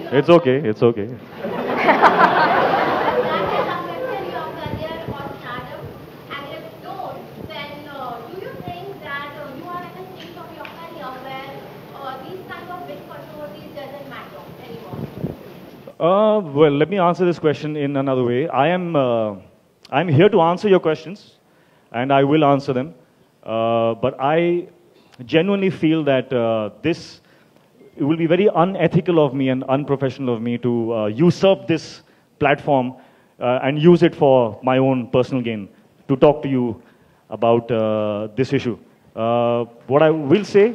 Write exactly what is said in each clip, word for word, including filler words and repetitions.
It's okay. It's okay. Uh, well, let me answer this question in another way. I am, uh, I'm here to answer your questions, and I will answer them. Uh, but I genuinely feel that uh, this it will be very unethical of me and unprofessional of me to uh, usurp this platform uh, and use it for my own personal gain to talk to you about uh, this issue. Uh, what I will say.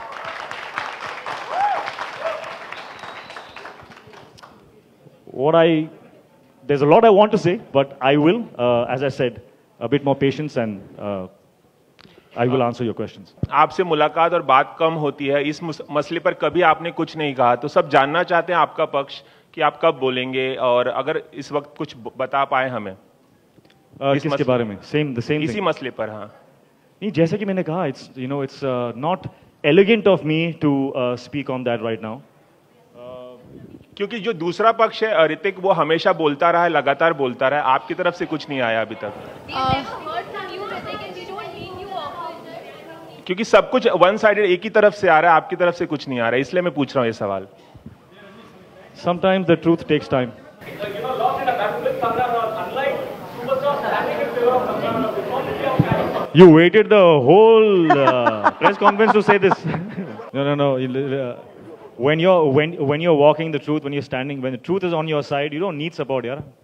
What I, there's a lot I want to say, but I will, uh, as I said, a bit more patience and uh, I will answer your questions. आपसे मुलाकात और बात कम होती है, इस मसले पर कभी आपने कुछ नहीं कहा, तो सब जानना चाहते हैं आपका पक्ष कि आप कब बोलेंगे और अगर इस वक्त कुछ बता पाए हमें uh, इस किसके बारे में? Same, the same इसी thing. मसले पर. हाँ नहीं, जैसे कि मैंने कहा, it's you know it's uh, not elegant of me to uh, speak on that right now. क्योंकि जो दूसरा पक्ष है ऋतिक, वो हमेशा बोलता रहा है, लगातार बोलता रहा है, आपकी तरफ से कुछ नहीं आया अभी तक. क्योंकि सब कुछ वन साइडेड एक ही तरफ से आ रहा है, आपकी तरफ से कुछ नहीं आ रहा है, इसलिए मैं पूछ रहा हूँ ये सवाल. Sometimes the truth takes time. You waited the whole uh, press conference to say this. No, no, no. Uh, When you're when when you're walking the truth, when you're standing, when the truth is on your side, you don't need support, yeah.